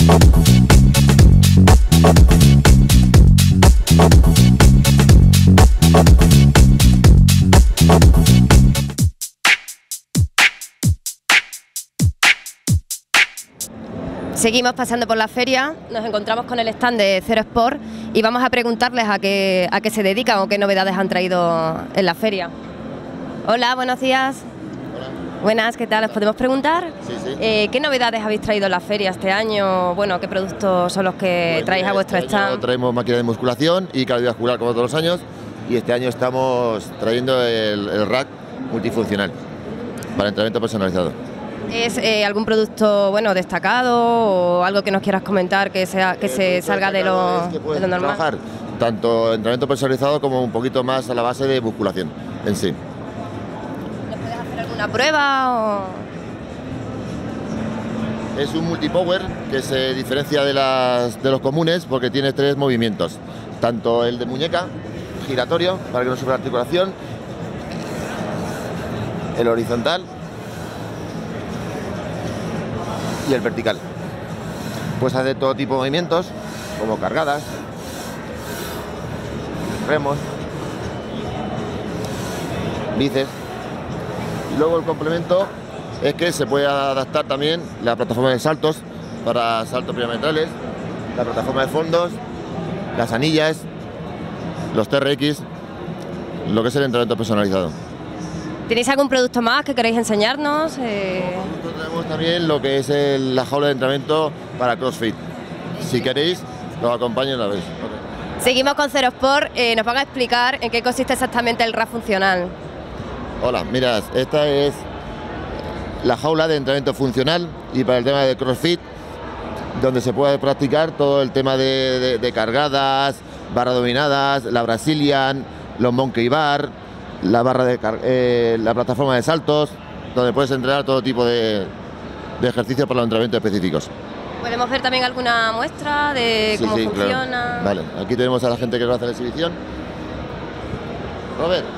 Seguimos pasando por la feria, nos encontramos con el stand de Zero Sport y vamos a preguntarles a qué se dedican o qué novedades han traído en la feria. Hola, buenos días. Hola. Buenas, ¿qué tal? ¿Os podemos preguntar? Sí, sí. ¿Qué novedades habéis traído en la feria este año? Bueno, ¿qué productos son los que traéis a vuestro stand? Traemos máquinas de musculación y cardiovascular como todos los años, y este año estamos trayendo el rack multifuncional para entrenamiento personalizado. ¿Es algún producto destacado o algo que nos quieras comentar que se salga de lo normal? Trabajar tanto entrenamiento personalizado como un poquito más a la base de musculación en sí. ¿Nos puedes hacer alguna prueba? Es un multipower que se diferencia de los comunes porque tiene 3 movimientos, tanto el de muñeca, giratorio para que no sufra articulación, el horizontal y el vertical. Puedes hacer todo tipo de movimientos, como cargadas, remos, bíceps. Y luego el complemento es que se puede adaptar también la plataforma de saltos para saltos piramidales, la plataforma de fondos, las anillas, los TRX, lo que es el entrenamiento personalizado. ¿Tenéis algún producto más que queréis enseñarnos? Tenemos también lo que es la jaula de entrenamiento para CrossFit. Si queréis, os acompaño una vez. Okay. Seguimos con Zero Sport. Nos van a explicar en qué consiste exactamente el rack funcional. Hola, mirad, esta es la jaula de entrenamiento funcional y para el tema de CrossFit, donde se puede practicar todo el tema de cargadas, barra dominadas, la Brazilian, los Monkey Bar, la barra la plataforma de saltos, donde puedes entrenar todo tipo de ejercicios para los entrenamientos específicos. ¿Podemos ver también alguna muestra de cómo funciona? Claro. Vale, aquí tenemos a la gente que va a hacer la exhibición. Robert.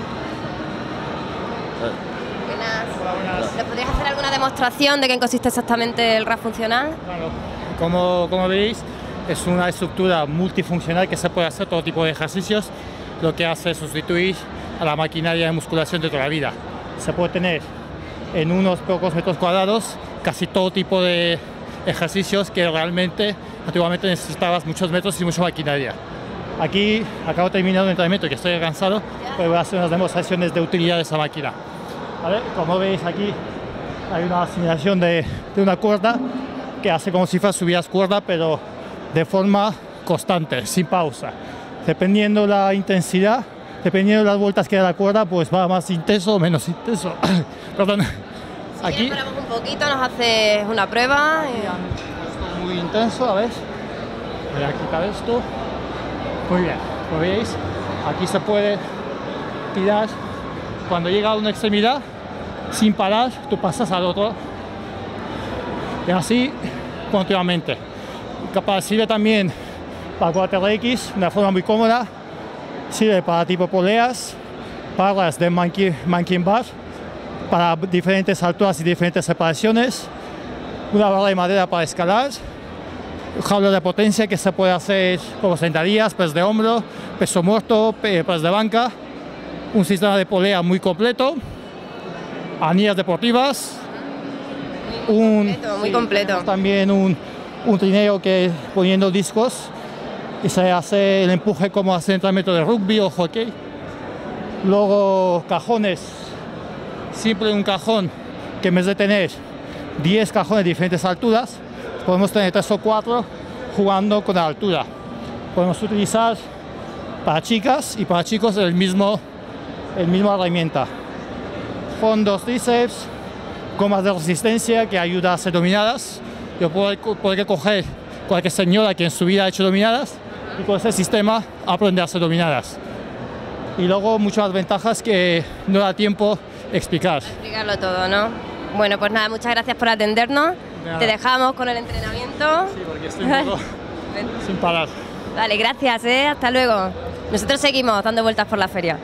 Buenas. ¿Nos podrías hacer alguna demostración de qué consiste exactamente el rack funcional? Claro. Como veis, es una estructura multifuncional que se puede hacer todo tipo de ejercicios. Lo que hace es sustituir a la maquinaria de musculación de toda la vida. Se puede tener en unos pocos metros cuadrados casi todo tipo de ejercicios que realmente antiguamente necesitabas muchos metros y mucha maquinaria. Aquí acabo de terminar un entrenamiento que estoy cansado, pero voy a hacer unas demostraciones de utilidad de esa máquina. ¿Vale? Como veis aquí hay una simulación de una cuerda que hace como si subieras cuerda, pero de forma constante, sin pausa. Dependiendo la intensidad, dependiendo de las vueltas que da la cuerda, pues va más intenso o menos intenso. Perdón. Si aquí paramos un poquito, nos haces una prueba. Esto es muy intenso, a ver. Voy a quitar esto. Muy bien, como veis, aquí se puede tirar. Cuando llega a una extremidad, sin parar, tú pasas al otro. Y así continuamente. Sirve también para 4X, de una forma muy cómoda. Sirve para tipo poleas, barras de monkey bar, para diferentes alturas y diferentes separaciones. Una barra de madera para escalar. Jaula de potencia que se puede hacer como sentadillas, press de hombro, peso muerto, press de banca. Un sistema de polea muy completo. Anillas deportivas. Muy completo. También un trineo que poniendo discos y se hace el empuje como hace entrenamiento de rugby o hockey. Luego cajones, siempre un cajón que en vez de tener 10 cajones de diferentes alturas, podemos tener 3 o 4 jugando con la altura. Podemos utilizar para chicas y para chicos el mismo herramienta. Fondos tríceps, gomas de resistencia que ayuda a hacer dominadas. Yo podría coger cualquier señora que en su vida ha hecho dominadas y con ese sistema aprender a hacer dominadas. Y luego muchas ventajas que no da tiempo explicar. Explicarlo todo, ¿no? Bueno, pues nada, muchas gracias por atendernos. Nada. Te dejamos con el entrenamiento. Sí, porque estoy un poco sin parar. Vale, gracias, hasta luego. Nosotros seguimos dando vueltas por la feria.